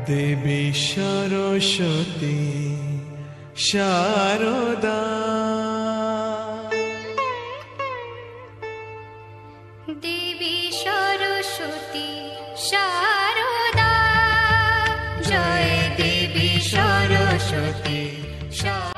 देवी सरस्वती शारदा देवी सरस्वती शारदा जय देवी सरस्वती शारदा।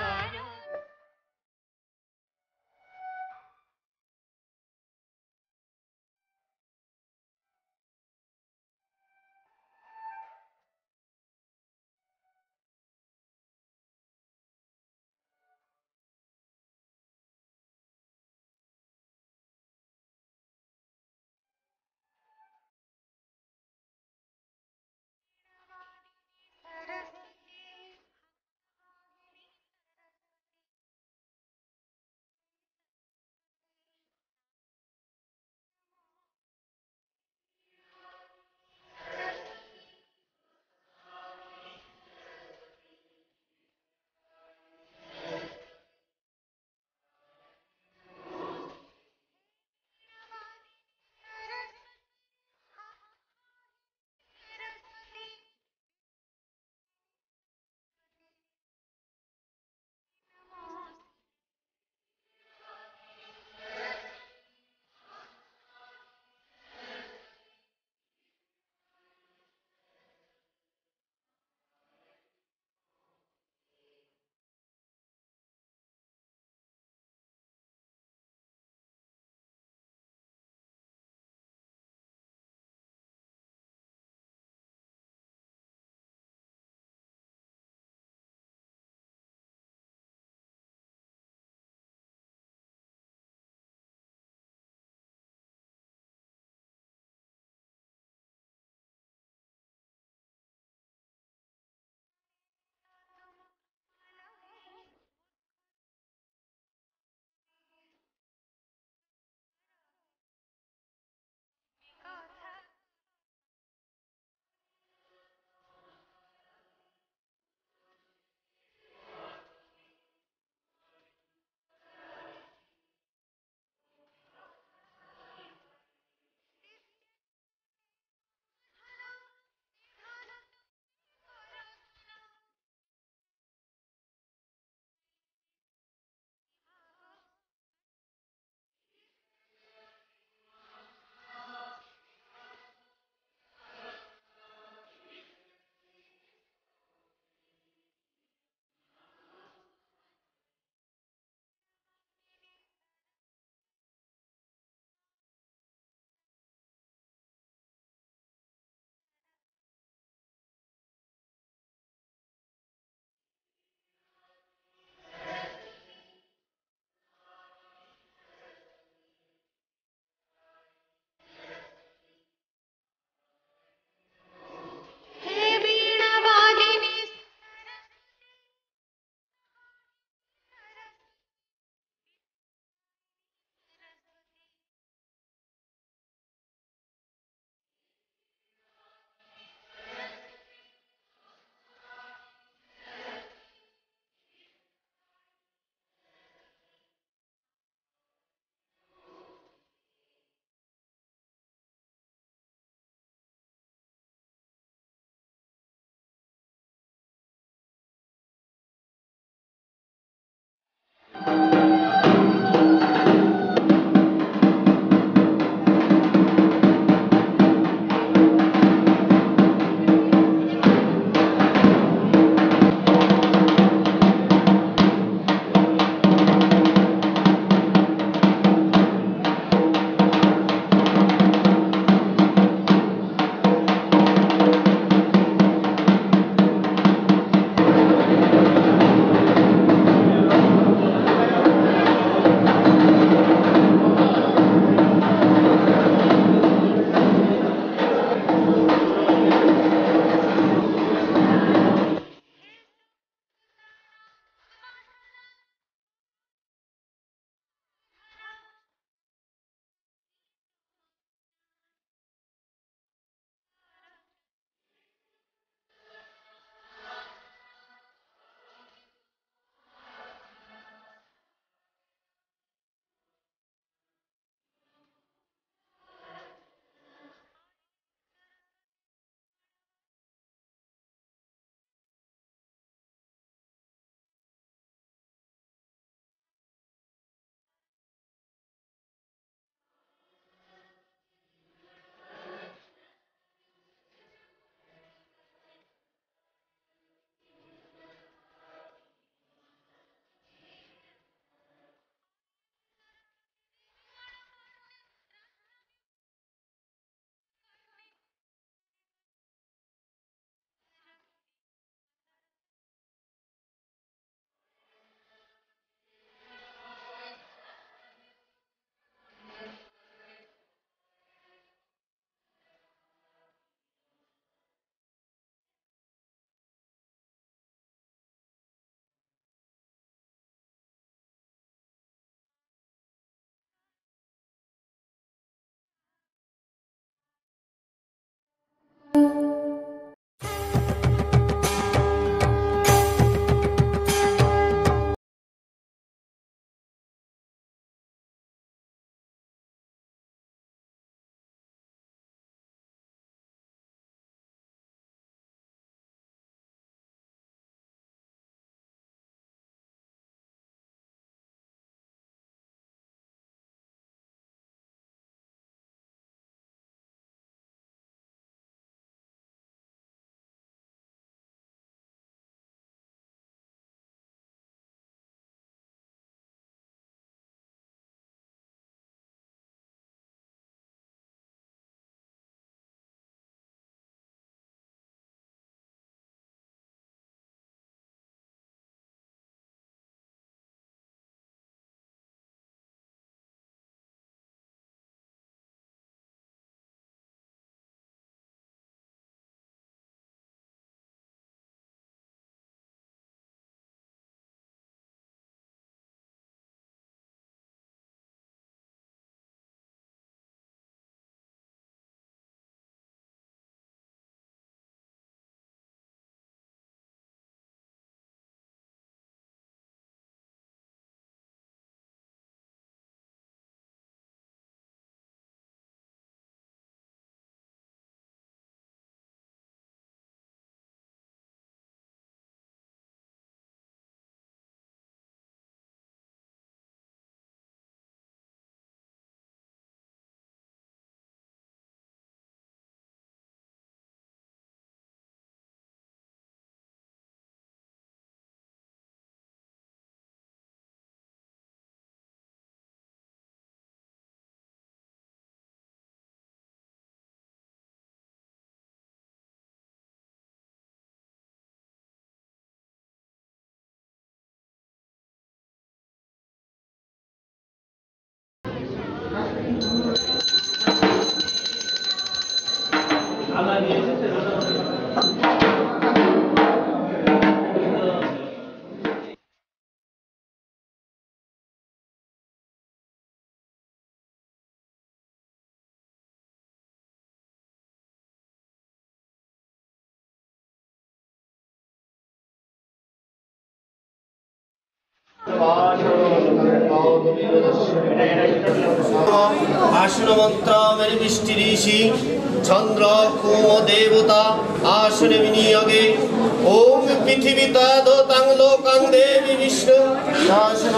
आसन मंत्र मेरी बृष्टि ऋषि चंद्र कुम देवता आसन विनियोगे ओम पृथ्वी तदोतांग लोकांग देवी विष्णु आसन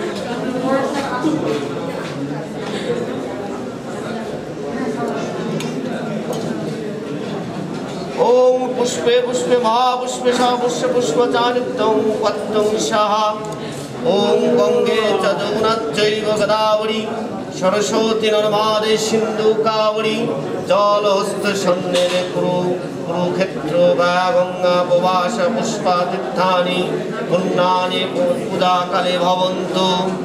ओम पुष्पे पुष्पे महापुष्पे पुष्प पुष्पचानित्यं पत्रं शाह ओम गंगे च जमुनाच्चैव गोदावरी सरस्वती नर्मदे सिंधु कावरी जलहस्त सन्निधे कुरुक्षेत्र गंगा उपवास पुष्पातीर्थानि पुण्यानि पूजा काले भवन्तु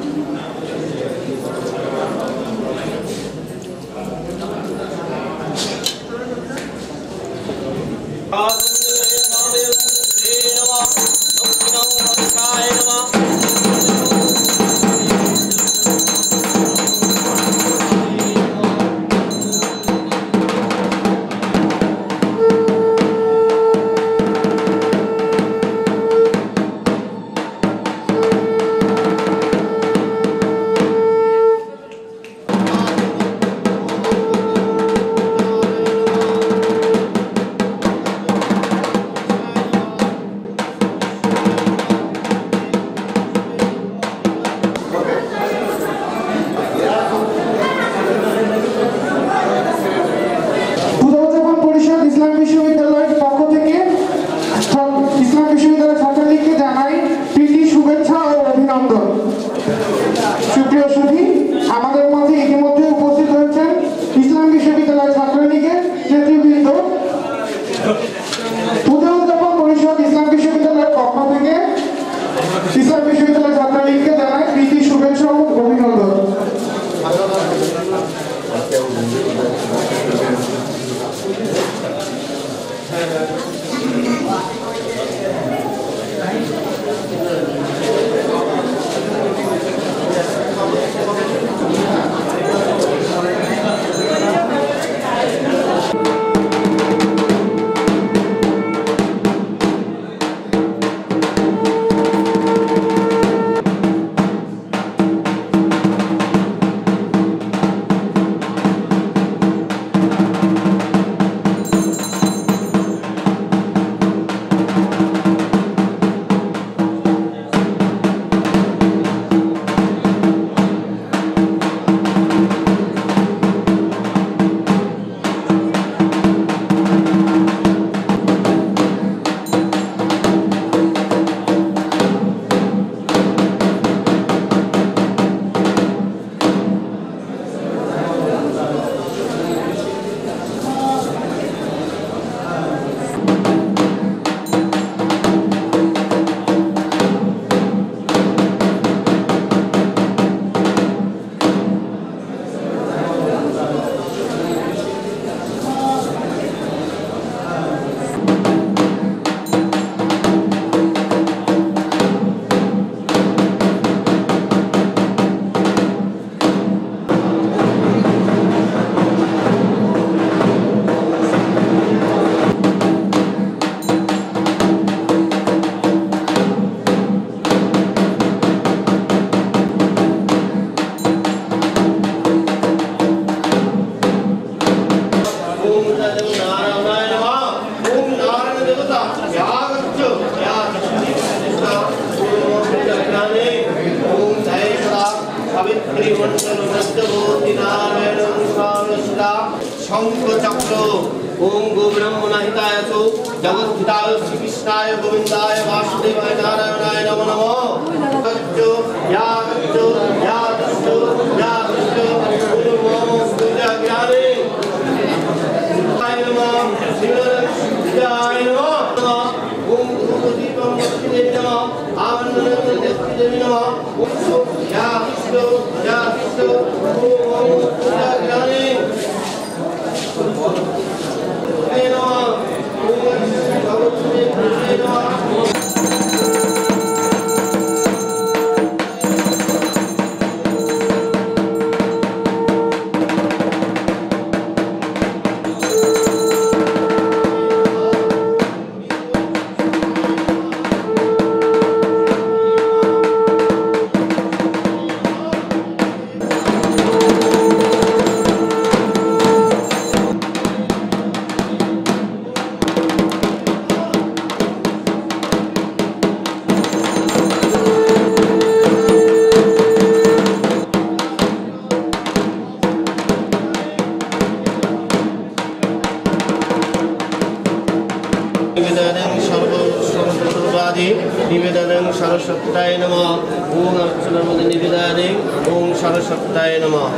शंख चक्र ओम गोब्रह्मण हिताय जगद्धिताय श्री कृष्णाय गोविंदाय वासुदेवाय नारायणाय नमो नमः तच्चो या तच्चो या तच्चो या तच्चो ओम पूजा ज्ञाने नमः शिवाय नमः ओम दीपम देवी नमः आनंद देवी नमः ओम या तच्चो ओम पूजा ज्ञाने निवेदनं सर्वसर्वादि निवेदनं सरस्वत्याय नमः। ओम अर्चनमद निवेदनं ओम सरस्वत्याय नमः।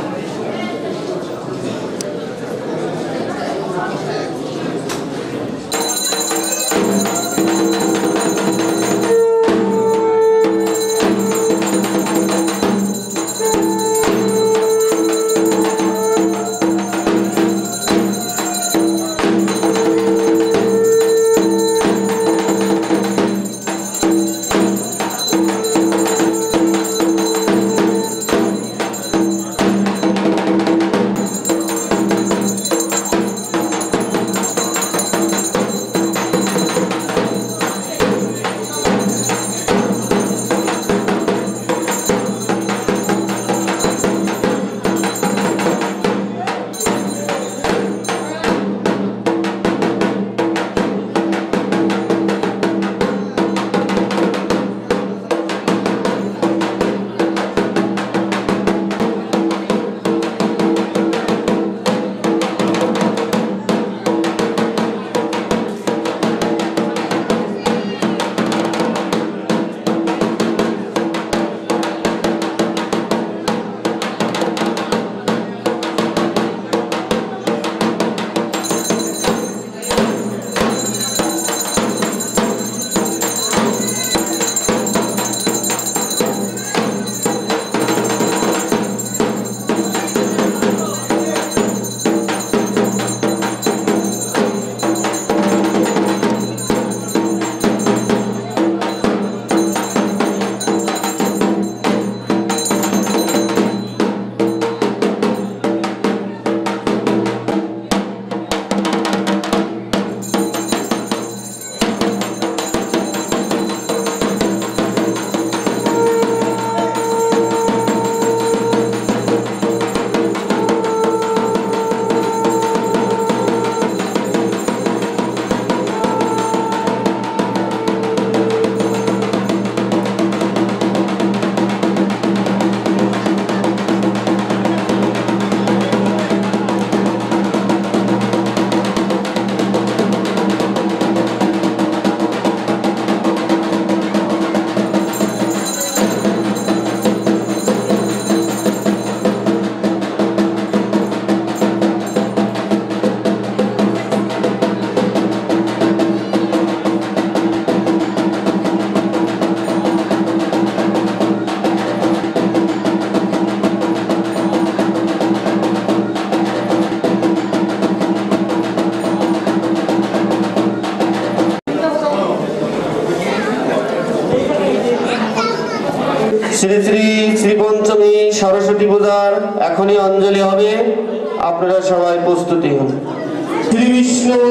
শ্রী শ্রী শ্রী পঞ্চমী সরস্বতী পূজার এখনই অঞ্জলি হবে, আপনারা সবাই প্রস্তুতি হন। শ্রী বিষ্ণু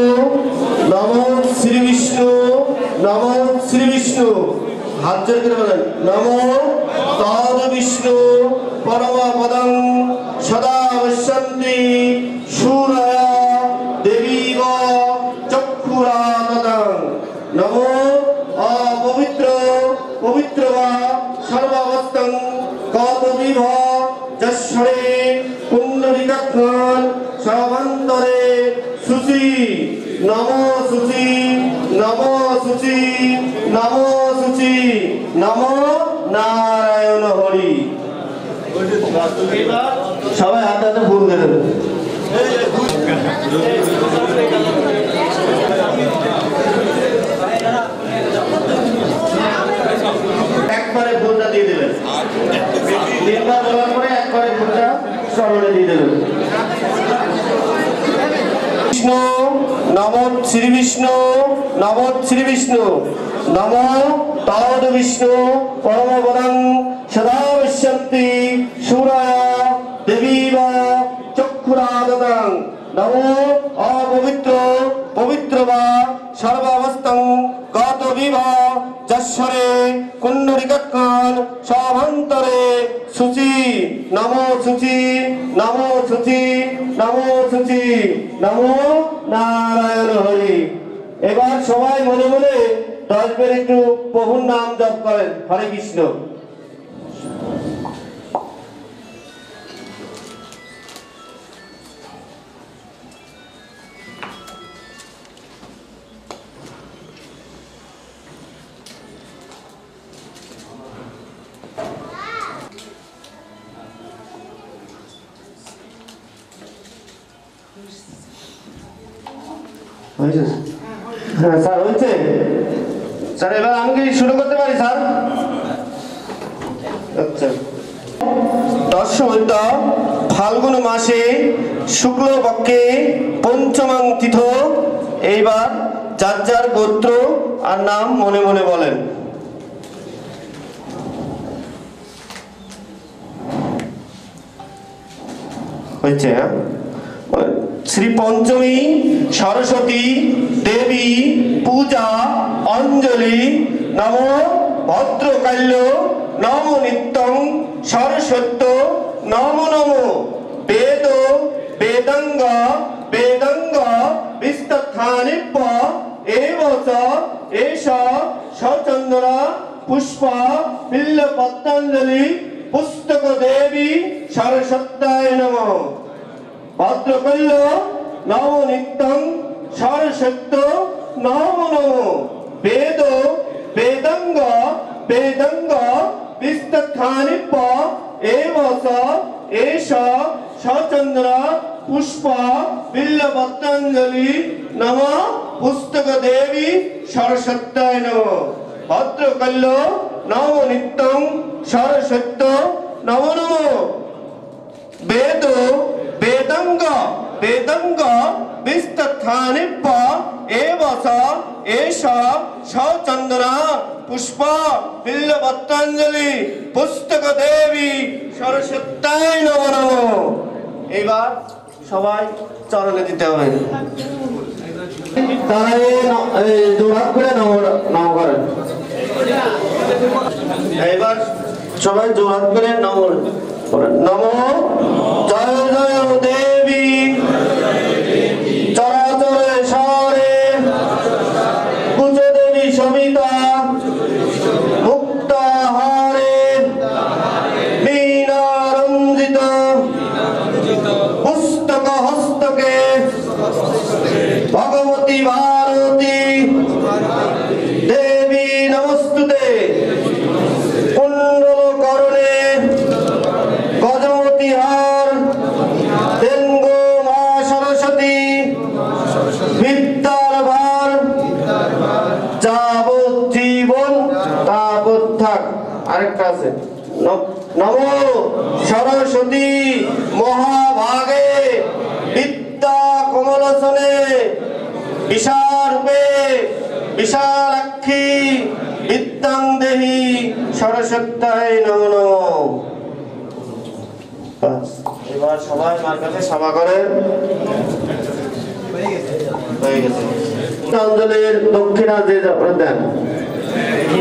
নমো শ্রী বিষ্ণু নমো শ্রী বিষ্ণু, হাত জোর করে বলেন নমো তদ বিষ্ণু পরম পদং সদা পশ্যন্তি সূরয়া দেবীব চক্ষুরাতং। নমো অপবিত্র পবিত্র বা সর্বাবস্থং কতবিভ যশ্বরে পুণ্ডরিকাক্ষণ সবান্তরে সুচি। নমো সুচি নমো সুচি নমো সুচি নমো নারায়ণ হরি। সবাই হাতে হাতে ফুল দেবেন। একবারে ফুলটা দিয়ে দেবেন, তিনবার বলার পরে একবারে ফুলটা স্মরণে দিয়ে দেবেন। বিষ্ণু নমো শ্রী বিষ্ণু নমো শ্রী বিষ্ণু নমো তদ বিষ্ণু পরম পদং সদা পশ্যন্তি সূরয়া দেবীব চক্ষুরাতং। নমো অপবিত্র পবিত্র বা সর্বাবস্থং গতবিভ যশ্বরে কুণ্ডরিকাক্ষণ সভান্তরে সুচি। নমো সুচি নমো সুচি নমো সুচি নমো নারায়ণ হরি। এবার সবাই মনে মনে 10 বার একটু প্রভুর নাম জপ করেন, হরে কৃষ্ণ। হয়েছে হ্যাঁ স্যার হয়েছে স্যার এবার আমি কি শুরু করতে পারি স্যার আচ্ছা দশমন্ত ফাল্গুন মাসে শুক্লপক্ষে পঞ্চমাং তিথ এইবার যার যার গোত্র আর নাম মনে মনে বলেন হয়েছে হ্যাঁ শ্রী পঞ্চমী সরস্বতী দেবী পূজা অঞ্জলি নম ভদ্রকাল্য নম নিত্যং সরস্বত্য নম নম বেদ বেদঙ্গ বেদঙ্গ বিস্তথানিপ্য এবচ এষ সচন্দ্র পুষ্প বিল্ল পত্রাঞ্জলি পুস্তক দেবী সরস্বত্যায় নমঃ ভদ্রকাল্য নম নিত্যং সরস্বত্য নম নম বেদ বেদঙ্গ বেদঙ্গ বিস্তথানিপ্য এবচ এষ সচন্দ্র পুষ্প বিল্ল পত্রাঞ্জলি নম পুস্তক দেবী সরস্বত্যায় নমঃ ভদ্রকাল্য নম নিত্যং সরস্বত্য নম নম বেদ বেদঙ্গ বেদঙ্গ বিস্তথানিপ্য এবচ এষ সচন্দ্র পুষ্প বিল্ল পত্রাঞ্জলি পুস্তক দেবী সরস্বত্যায় নমঃ নমঃ এবার সবাই চরণে দিতে হবে তারা এই জোড়াত করে নাম করেন এবার সবাই জোড়াত করে নাম করেন নম জয় জয় দেবী চরাচরে শহরে কুচ দেবী সবিতা মুক্তাহারে বীণা রঞ্জিত পুস্তক হস্তকে ভগবতী ভারতী দেবী নমস্তুতে কুণ্ডল করণে গজমতি হার দেঙ্গো মা সরস্বতী বিদ্যার ভার যাবজ্জীবন তাবৎ থাক আরেকটা আছে নম সরস্বতী মহাভাগে বিদ্যা কমলসনে বিশাল রূপে বিশালাক্ষী বিদ্যাং দেহি সরস্বত্যায় নমঃ নমঃ এবার সবাই মার কাছে সভা করেন হয়ে গেছে অঞ্জলির দক্ষিণা যে দেন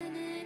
मन